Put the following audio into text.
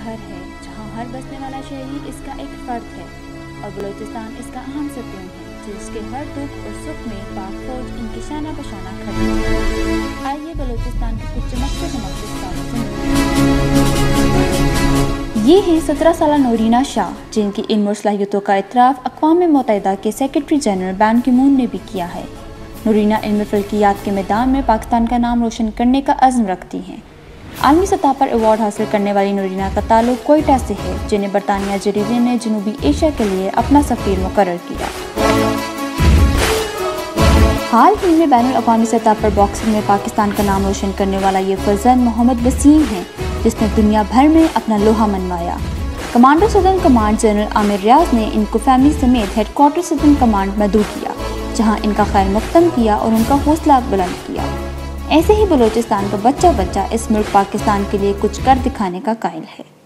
घर है जहां हर बसने वाला शहरी इसका एक फर्द है और बलूचिस्तान इसका अहम सतून है जिसके हर दुख और सुख में पाक फौज इनके शाना बशाना खड़ी है। आइए बलूचिस्तान के कुछ चमकते सुनते। ये है 17 साल नूरीना शाह, जिनकी इन सलाहियतों का इतराफ़ अक़वाम मुत्तहिदा के सेक्रेटरी जनरल बान की मून ने भी किया है। नूरीना इल्म फ़ल्कियात के मैदान में पाकिस्तान का नाम रोशन करने का अज़्म रखती हैं। आलमी सतह पर अवार्ड हासिल करने वाली नूरीना का ताल्लुक कोयटा से है, जिन्हें बरतानिया जरीरे ने जनूबी एशिया के लिए अपना सफ़ीर मुकर्रर किया। हाल ही में बैनुल अक़वामी सतह पर बॉक्सिंग में पाकिस्तान का नाम रोशन करने वाला ये फर्जंद मोहम्मद वसीम है, जिसने दुनिया भर में अपना लोहा मनवाया। Commander southern command general Amir Riaz ने इनको फैमिली समेत हेडक्वार्टर सदर्न कमांड मदऊ किया, जहां इनका खैर मकदम किया और उनका हौसला बुलंद किया। ऐसे ही बलूचिस्तान का बच्चा इस मुल्क पाकिस्तान के लिए कुछ कर दिखाने का कायल है।